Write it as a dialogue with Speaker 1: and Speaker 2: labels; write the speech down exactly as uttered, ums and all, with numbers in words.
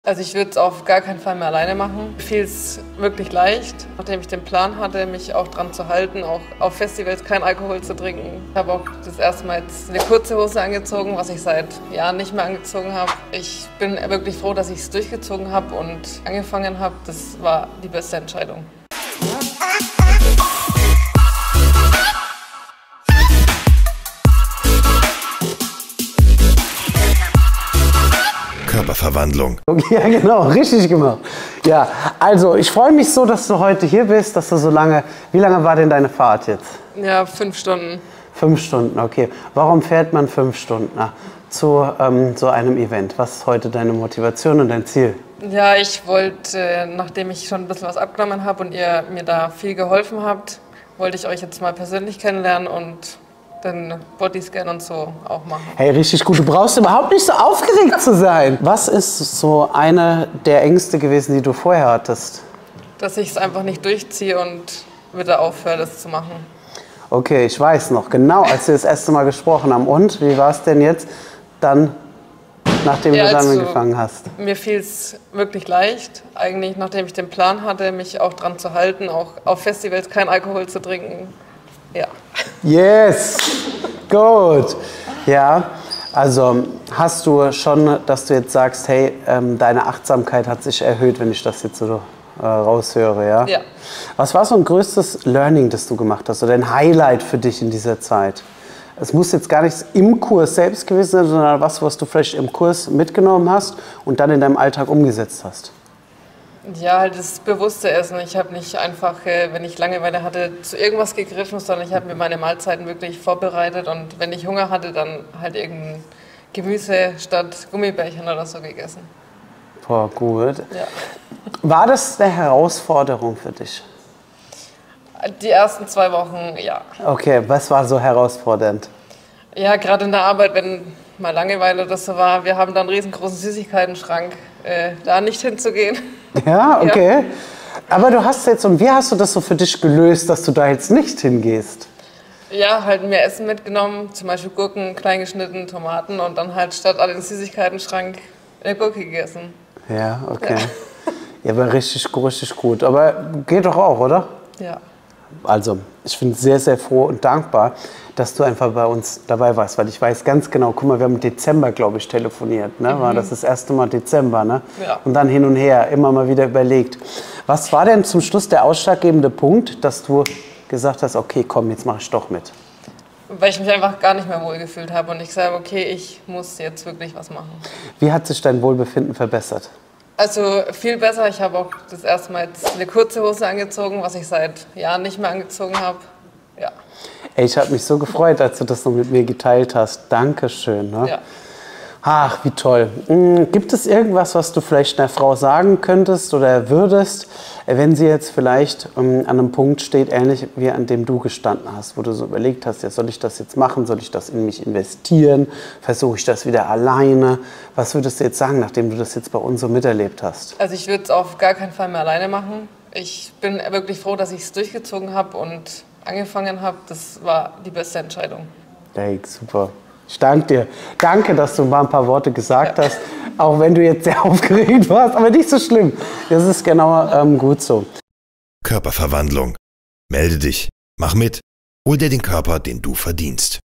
Speaker 1: Also ich würde es auf gar keinen Fall mehr alleine machen. Mir fiel es wirklich leicht, nachdem ich den Plan hatte, mich auch dran zu halten, auch auf Festivals keinen Alkohol zu trinken. Ich habe auch das erste Mal jetzt eine kurze Hose angezogen, was ich seit Jahren nicht mehr angezogen habe. Ich bin wirklich froh, dass ich es durchgezogen habe und angefangen habe. Das war die beste Entscheidung.
Speaker 2: Körperverwandlung.
Speaker 3: Ja, genau, richtig gemacht. Ja, also ich freue mich so, dass du heute hier bist, dass du so lange. Wie lange war denn deine Fahrt jetzt?
Speaker 1: Ja, fünf Stunden.
Speaker 3: Fünf Stunden, okay. Warum fährt man fünf Stunden na, zu ähm, so einem Event? Was ist heute deine Motivation und dein Ziel?
Speaker 1: Ja, ich wollte, äh, nachdem ich schon ein bisschen was abgenommen habe und ihr mir da viel geholfen habt, wollte ich euch jetzt mal persönlich kennenlernen und den Bodyscan und so auch machen.
Speaker 3: Hey, richtig gut. Du brauchst überhaupt nicht so aufgeregt zu sein. Was ist so eine der Ängste gewesen, die du vorher hattest?
Speaker 1: Dass ich es einfach nicht durchziehe und wieder aufhöre, das zu machen.
Speaker 3: Okay, ich weiß noch, genau, als wir das erste Mal gesprochen haben. Und, wie war es denn jetzt dann, nachdem
Speaker 1: ja,
Speaker 3: du dann
Speaker 1: also,
Speaker 3: angefangen hast?
Speaker 1: Mir fiel es wirklich leicht, eigentlich nachdem ich den Plan hatte, mich auch dran zu halten, auch auf Festivals keinen Alkohol zu trinken. Ja.
Speaker 3: Yes, gut. Ja, also hast du schon, dass du jetzt sagst, hey, ähm, deine Achtsamkeit hat sich erhöht, wenn ich das jetzt so äh, raushöre, ja?
Speaker 1: Ja.
Speaker 3: Was war so ein größtes Learning, das du gemacht hast, oder ein Highlight für dich in dieser Zeit? Es muss jetzt gar nichts im Kurs selbst gewesen sein, sondern was, was du vielleicht im Kurs mitgenommen hast und dann in deinem Alltag umgesetzt hast.
Speaker 1: Ja, halt das bewusste Essen. Ich habe nicht einfach, wenn ich Langeweile hatte, zu irgendwas gegriffen, sondern ich habe mir meine Mahlzeiten wirklich vorbereitet und wenn ich Hunger hatte, dann halt irgendein Gemüse statt Gummibärchen oder so gegessen.
Speaker 3: Boah, gut.
Speaker 1: Ja.
Speaker 3: War das eine Herausforderung für dich?
Speaker 1: Die ersten zwei Wochen, ja.
Speaker 3: Okay, was war so herausfordernd?
Speaker 1: Ja, gerade in der Arbeit, wenn mal Langeweile oder so war, wir haben da einen riesengroßen Süßigkeiten-Schrank, äh, da nicht hinzugehen.
Speaker 3: Ja, okay.
Speaker 1: Ja.
Speaker 3: Aber du hast jetzt, und wie hast du das so für dich gelöst, dass du da jetzt nicht hingehst?
Speaker 1: Ja, halt mehr Essen mitgenommen, zum Beispiel Gurken, klein geschnitten, Tomaten und dann halt statt an den Süßigkeiten-Schrank eine Gurke gegessen.
Speaker 3: Ja, okay. Ja, aber richtig, richtig gut. Aber geht doch auch, oder?
Speaker 1: Ja.
Speaker 3: Also, ich bin sehr, sehr froh und dankbar, dass du einfach bei uns dabei warst, weil ich weiß ganz genau, guck mal, wir haben im Dezember, glaube ich, telefoniert, ne? War das das erste Mal Dezember, ne?
Speaker 1: Ja.
Speaker 3: Und dann hin und her, immer mal wieder überlegt. Was war denn zum Schluss der ausschlaggebende Punkt, dass du gesagt hast, okay, komm, jetzt mache ich doch mit?
Speaker 1: Weil ich mich einfach gar nicht mehr wohlgefühlt habe und ich sage, okay, ich muss jetzt wirklich was machen.
Speaker 3: Wie hat sich dein Wohlbefinden verbessert?
Speaker 1: Also viel besser. Ich habe auch das erste Mal jetzt eine kurze Hose angezogen, was ich seit Jahren nicht mehr angezogen habe. Ja.
Speaker 3: Ey, ich habe mich so gefreut, als du das noch mit mir geteilt hast. Dankeschön. Ne?
Speaker 1: Ja.
Speaker 3: Ach, wie toll. Hm, gibt es irgendwas, was du vielleicht einer Frau sagen könntest oder würdest, wenn sie jetzt vielleicht um, an einem Punkt steht, ähnlich wie an dem du gestanden hast, wo du so überlegt hast, ja, soll ich das jetzt machen, soll ich das in mich investieren, versuche ich das wieder alleine? Was würdest du jetzt sagen, nachdem du das jetzt bei uns so miterlebt hast?
Speaker 1: Also ich würde es auf gar keinen Fall mehr alleine machen. Ich bin wirklich froh, dass ich es durchgezogen habe und angefangen habe. Das war die beste Entscheidung.
Speaker 3: Hey, super. Ich danke dir. Danke, dass du mal ein paar Worte gesagt ja. hast, auch wenn du jetzt sehr aufgeregt warst, aber nicht so schlimm. Das ist genau ähm, gut so.
Speaker 2: Körperverwandlung. Melde dich. Mach mit. Hol dir den Körper, den du verdienst.